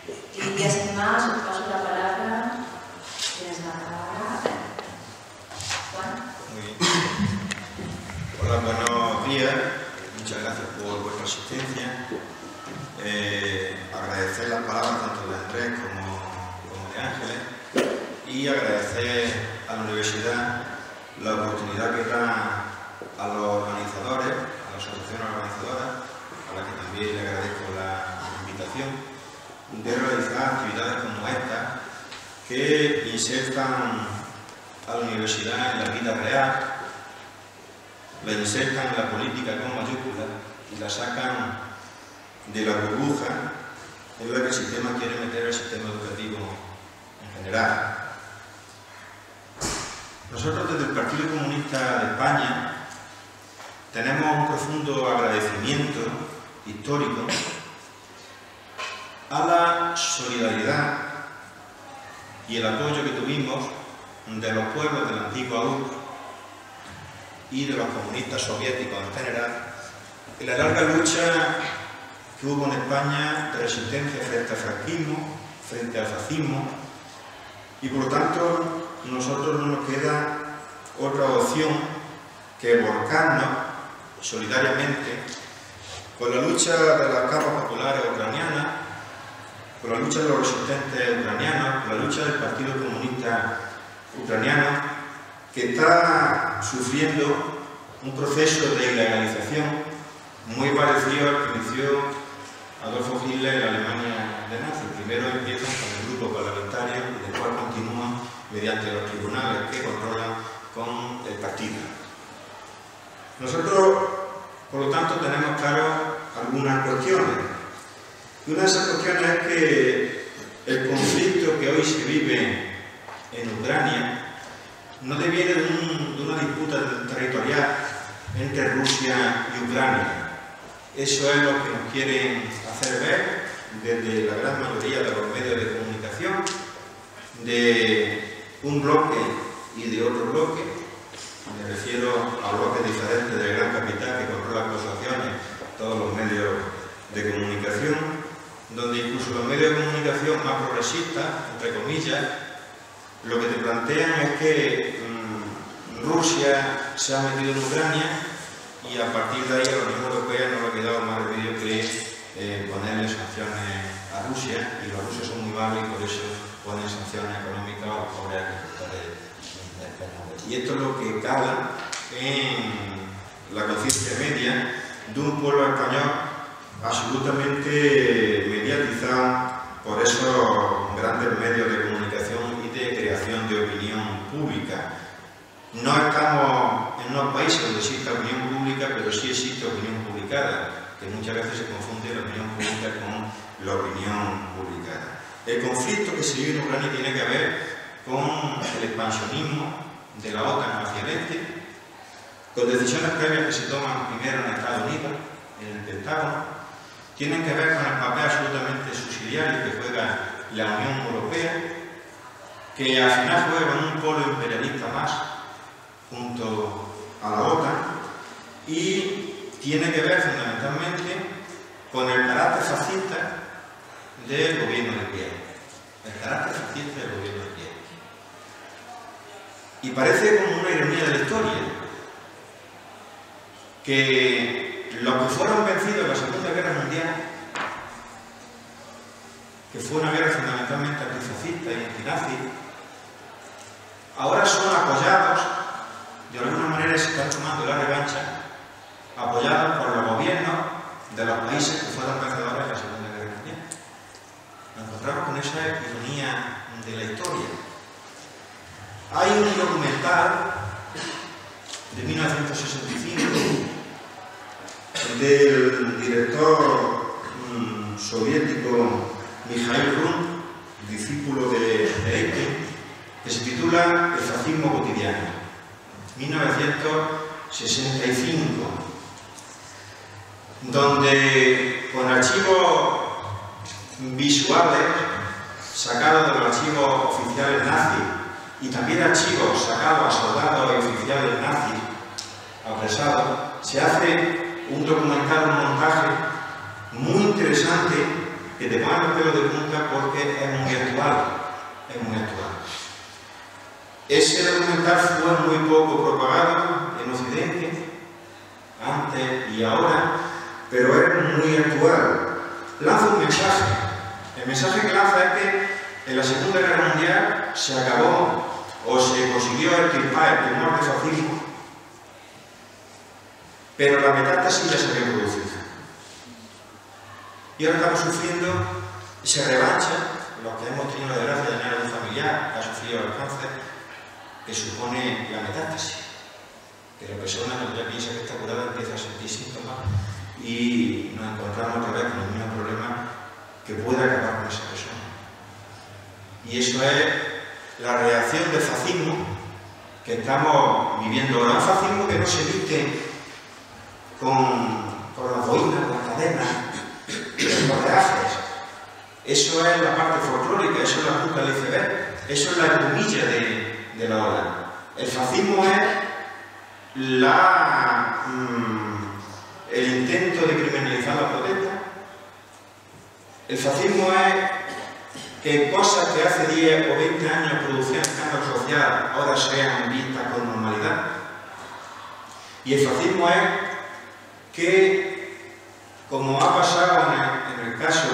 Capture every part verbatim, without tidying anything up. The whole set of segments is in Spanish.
Y ya sin más, os paso la palabra. Tienes la palabra. Juan. Muy bien. Hola, buenos días. Muchas gracias por vuestra asistencia. Eh, agradecer las palabras tanto de Andrés como, como de Ángeles y agradecer a la universidad la oportunidad que da a los organizadores, a las asociaciones organizadoras, a las que también le agradezco la invitación, de realizar actividades como esta que insertan a la universidad en la vida real, la insertan en la política con mayúsculas y la sacan de la burbuja en la que el sistema quiere meter al sistema educativo en general. Nosotros desde el Partido Comunista de España tenemos un profundo agradecimiento histórico a la solidaridad y el apoyo que tuvimos de los pueblos de la antigua U R S S y de los comunistas soviéticos en general en la larga lucha que hubo en España de resistencia frente al franquismo, frente al fascismo, y por lo tanto nosotros no nos queda otra opción que volcarnos solidariamente con la lucha de las capas populares ucranianas, con la lucha de los resistentes ucranianos, con la lucha del Partido Comunista Ucraniano, que está sufriendo un proceso de ilegalización muy parecido al que inició Adolfo Hitler en la Alemania de Nazi. Primero empiezan con el grupo parlamentario y después continúan mediante los tribunales que controlan con el partido. Nosotros, por lo tanto, tenemos claro algunas cuestiones. Y una de esas cuestiones es que el conflicto que hoy se vive en Ucrania no deviene de, un, de una disputa territorial entre Rusia y Ucrania. Eso es lo que nos quieren hacer ver desde la gran mayoría de los medios de comunicación, de un bloque y de otro bloque. Me refiero a bloques diferentes del gran capital que controla acusaciones, todos los medios de comunicación, donde incluso los medios de comunicación más progresistas, entre comillas, lo que te plantean es que mmm, Rusia se ha metido en Ucrania y a partir de ahí a la Unión Europea no le ha quedado más remedio que eh, ponerle sanciones a Rusia, y los rusos son muy malos y por eso ponen sanciones económicas a los pobres agricultores españoles. Y esto es lo que cala en la conciencia media de un pueblo español absolutamente mediatizado por esos grandes medios de comunicación y de creación de opinión pública. No estamos en unos países donde existe opinión pública, pero sí existe opinión publicada, que muchas veces se confunde la opinión pública con la opinión publicada. El conflicto que se vive en Ucrania tiene que ver con el expansionismo de la OTAN hacia el este, con decisiones previas que se toman primero en Estados Unidos, en el Pentágono, tienen que ver con el papel absolutamente subsidiario que juega la Unión Europea, que al final juega con un polo imperialista más junto a la OTAN, y tiene que ver fundamentalmente con el carácter fascista del gobierno de Kiev. El carácter fascista del gobierno de Kiev. Y parece como una ironía de la historia que los que fueron vencidos en la Segunda Guerra Mundial, que fue una guerra fundamentalmente antifascista y antinazi, ahora son apoyados, de alguna manera se están tomando la revancha, apoyados por los gobiernos de los países que fueron vencedores en la Segunda Guerra Mundial. Nos encontramos con esa ironía de la historia. Hay un documental de mil novecientos sesenta y cinco del director mmm, soviético Mikhail Run, discípulo de Eichmann, que se titula El fascismo cotidiano, mil novecientos sesenta y cinco, donde con archivos visuales sacados de los archivos oficiales nazis y también archivos sacados a soldados y oficiales nazis apresados, se hace un documental, un montaje muy interesante que te ponen los pelos de punta porque es muy actual, es muy actual. Ese documental fue muy poco propagado en Occidente, antes y ahora, pero es muy actual. Lanza un mensaje. El mensaje que lanza es que en la Segunda Guerra Mundial se acabó o se consiguió extirpar el tumor de fascismo, pero la metástasis ya se había producido. Y ahora estamos sufriendo esa revancha, los que hemos tenido la desgracia de tener a un familiar que ha sufrido el cáncer, que supone la metástasis. Que la persona, cuando ya piensa que está curada, empieza a sentir síntomas y nos encontramos otra vez con el mismo problema que puede acabar con esa persona. Y eso es la reacción del fascismo que estamos viviendo ahora. Un fascismo que no se viste con, con las boinas, con las cadenas, los reajes. Eso es la parte folclórica, eso es la punta del iceberg, eso es la espumilla de, de la ola. El fascismo es la, mmm, el intento de criminalizar la protesta. El fascismo es que cosas que hace diez o veinte años producían escándalo social ahora sean vistas con normalidad. Y el fascismo es que, como ha pasado en el, en el caso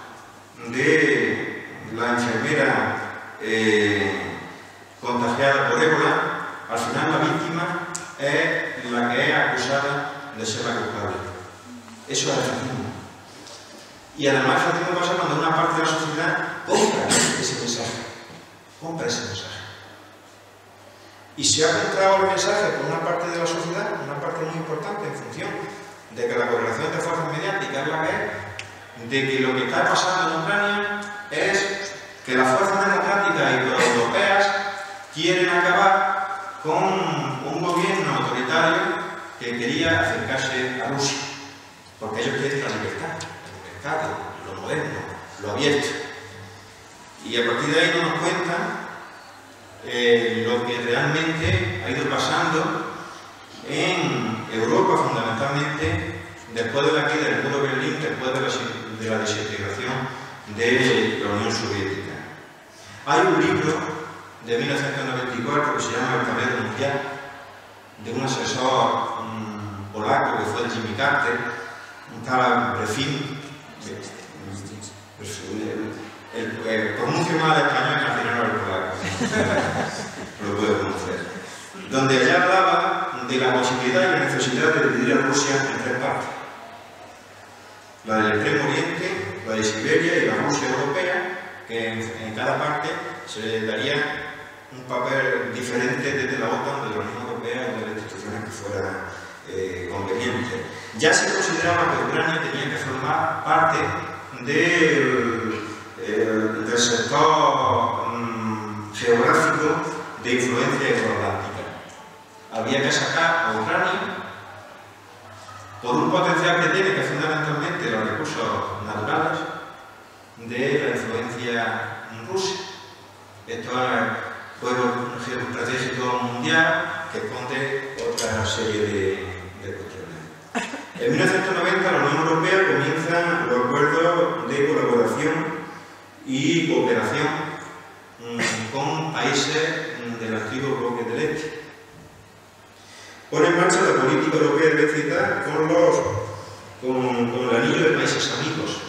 de la enfermera eh, contagiada por ébola, al final la víctima es la que es acusada de ser la culpable. Eso es el fascismo. Y además el fascismo pasa cuando una parte de la sociedad compra ese mensaje. Compra ese mensaje. Y se ha comprado el mensaje por una parte de la sociedad, una parte muy importante en función de que la correlación de fuerzas mediáticas es la que es, de que lo que está pasando en Ucrania es que las fuerzas democráticas y proeuropeas quieren acabar con un gobierno autoritario que quería acercarse a Rusia, porque ellos quieren la libertad, el mercado, lo moderno, lo abierto. Y a partir de ahí nos cuentan eh, lo que realmente ha ido pasando en Europa, fundamentalmente después de la caída del muro de Berlín, después de la, de la desintegración de la Unión Soviética. Hay un libro de mil novecientos noventa y cuatro que se llama El tablero mundial, de un asesor um, polaco que fue de Jimmy Carter, un tal Brefin, el, el, el pronuncio mal español que al final no era el polaco, lo puedo pronunciar, donde allá hablaba de la posibilidad y la necesidad de dividir a Rusia en tres partes: la del Extremo Oriente, la de Siberia y la Rusia europea, que en, en cada parte se le daría un papel diferente desde la OTAN, de la Unión Europea y de las instituciones que fuera eh, conveniente. Ya se consideraba que Ucrania tenía que formar parte del, eh, del sector um, geográfico de influencia euroatlántica. Había que sacar a Ucrania por un potencial que tiene, que es fundamentalmente los recursos naturales, de la influencia rusa. Esto es juego geoestratégico mundial que esconde otra serie de, de cuestiones. En mil novecientos noventa la Unión Europea comienza los acuerdos de colaboración y cooperación mmm, con países mmm, del antiguo bloque del Este. Pone en marcha la política europea de vecindad con, los, con, con el anillo de países amigos.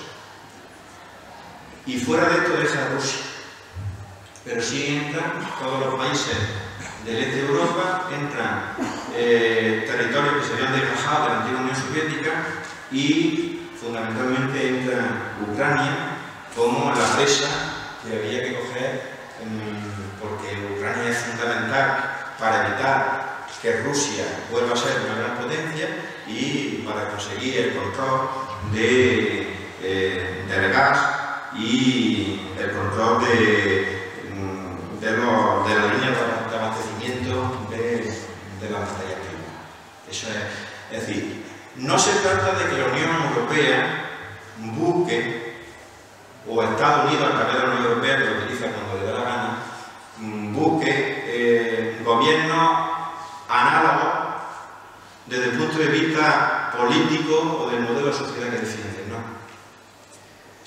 Y fuera de esto deja a Rusia. Pero sí entran todos los países del este de Europa, entran eh, territorios que se habían desgajado de la antigua Unión Soviética y fundamentalmente entra Ucrania como la presa que había que coger mmm, porque Ucrania es fundamental para evitar que Rusia vuelva a ser una gran potencia y para conseguir el control de, eh, del gas y el control de De, lo, de la línea de abastecimiento de, de la materia prima. Eso es, es decir, no se trata de que la Unión Europea busque, o Estados Unidos a través de la Unión Europea, que lo utiliza cuando le da la gana, busque eh, gobiernos análogos desde el punto de vista político o del modelo de sociedad que defiende, no.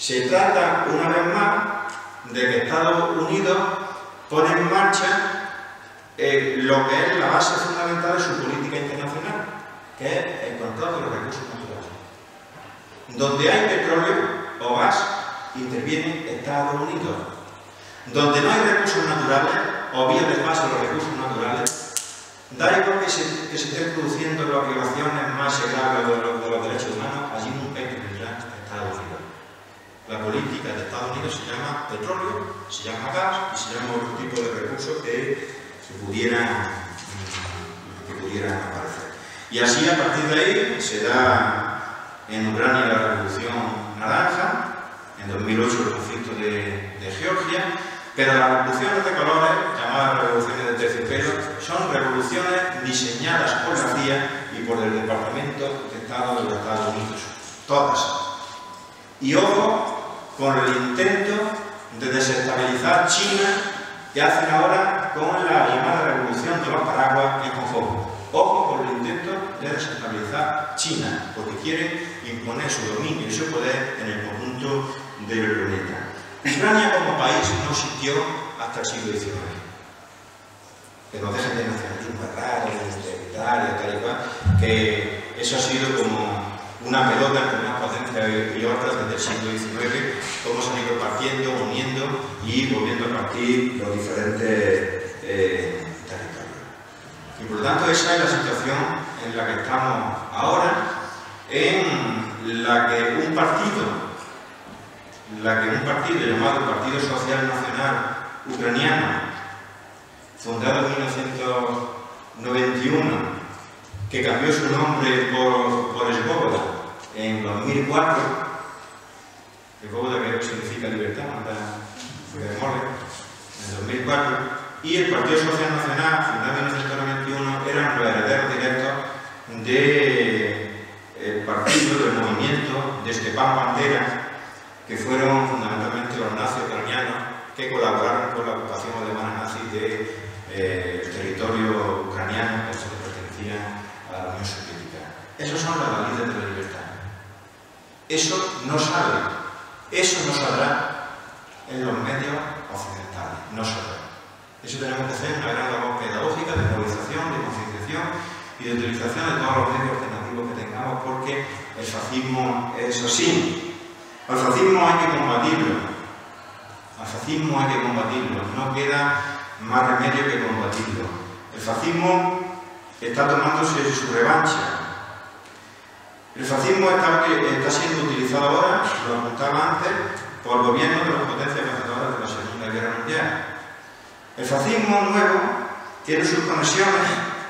Se trata, una vez más, de que Estados Unidos pone en marcha eh, lo que es la base fundamental de su política internacional, que es el control de los recursos naturales. Donde hay petróleo o gas, interviene Estados Unidos. Donde no hay recursos naturales, o vías de paso a los recursos naturales, da igual que se, que se estén produciendo las violaciones más graves de los, de los derechos humanos, allí nunca intervendrá Estados Unidos. La política de Estados Unidos se llama petróleo, se llama gas y se llama otro tipo de recursos que, que, pudieran, que pudieran aparecer. Y así, a partir de ahí, se da en Ucrania la Revolución Naranja, en dos mil ocho el conflicto de, de Georgia, pero las revoluciones de colores, llamadas revoluciones de terciopelo, son revoluciones diseñadas por la C I A y por el Departamento de Estado de los Estados Unidos. Todas. Y ojo con el intento de desestabilizar China que hacen ahora con la llamada revolución de los paraguas en Hong Kong. Ojo con el intento de desestabilizar China, porque quieren imponer su dominio y su poder en el conjunto del planeta. Ucrania como país no existió hasta el siglo diecinueve. Que no dejen de nacionalismo raro, de Italia, tal y cual, que eso ha sido como una pelota entre una potencia y otra desde el siglo diecinueve, cómo se han ido partiendo, uniendo y volviendo a partir los diferentes eh, territorios. Y por lo tanto esa es la situación en la que estamos ahora, en la que un partido, la que un partido llamado Partido Social Nacional Ucraniano, fundado en mil novecientos noventa y uno, que cambió su nombre por, por Svoboda en dos mil cuatro, Svoboda creo que significa libertad, no de mole, en dos mil cuatro, y el Partido Social Nacional, fundado en mil novecientos noventa y uno, eran los herederos directos del partido, del movimiento de Stepan Bandera, que fueron fundamentalmente los nazis ucranianos que colaboraron con la ocupación alemana nazi del de, eh, territorio ucraniano, que pertenecía a la Unión Soviética. Esos son las validas de la libertad. Eso no sale, eso no saldrá en los medios occidentales, no saldrá. Eso tenemos que hacer una gran labor pedagógica de movilización, de concienciación y de utilización de todos los medios alternativos que tengamos, porque el fascismo es así. Al fascismo hay que combatirlo, al fascismo hay que combatirlo, no queda más remedio que combatirlo. El fascismo está tomándose su revancha. El fascismo está, está siendo utilizado ahora, lo apuntaba antes, por gobiernos de las potencias vencedoras de la Segunda Guerra Mundial. El fascismo nuevo tiene sus conexiones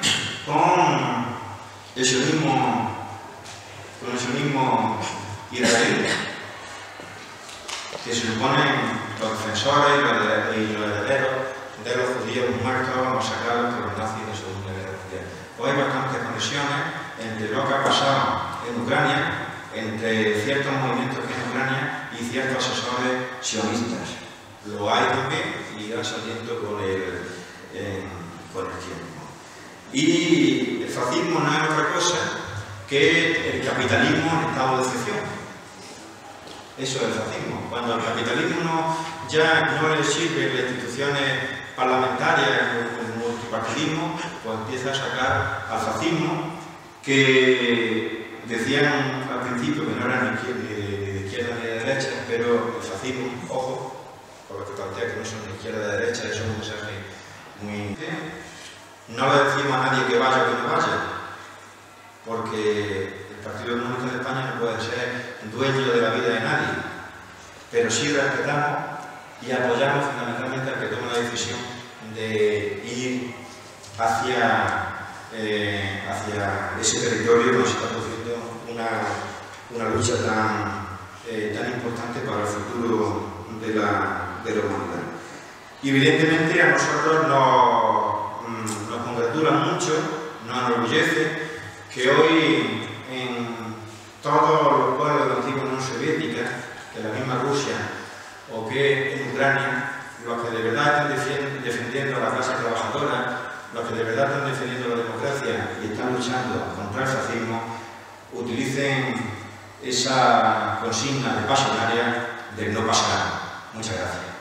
con el sionismo, con el sionismo israelí, que se suponen los defensores y los herederos de los judíos muertos masacrados por los nazis de la Segunda Guerra Mundial. Pues hay bastantes conexiones entre lo que ha pasado en Ucrania, entre ciertos movimientos que hay en Ucrania y ciertos asesores sionistas. Lo hay también y irán saliendo con el, eh, con el tiempo. Y el fascismo no es otra cosa que el capitalismo en estado de excepción. Eso es el fascismo. Cuando al capitalismo no, ya no le sirve las instituciones parlamentarias, el multipartidismo, pues empieza a sacar al fascismo, que decían al principio que no era ni de izquierda ni de derecha, pero el fascismo, ojo, por lo que plantea que no son de izquierda ni de derecha, eso es un mensaje muy... No le decimos a nadie que vaya o que no vaya, porque el Partido Comunista de España no puede ser dueño de la vida de nadie, pero sí respetamos y apoyamos fundamentalmente al que toma la decisión de ir hacia, eh, hacia ese territorio donde se está produciendo una, una lucha tan, eh, tan importante para el futuro de la, de la humanidad. Y evidentemente a nosotros nos, nos congratula mucho, nos enorgullece que hoy en todos los pueblos de la antigua Unión Soviética, que la misma Rusia o que en Ucrania, los que de verdad están defendiendo a la clase trabajadora, los que de verdad están defendiendo la democracia y están luchando contra el fascismo, utilicen esa consigna de pasionaria del no pasa nada. Muchas gracias.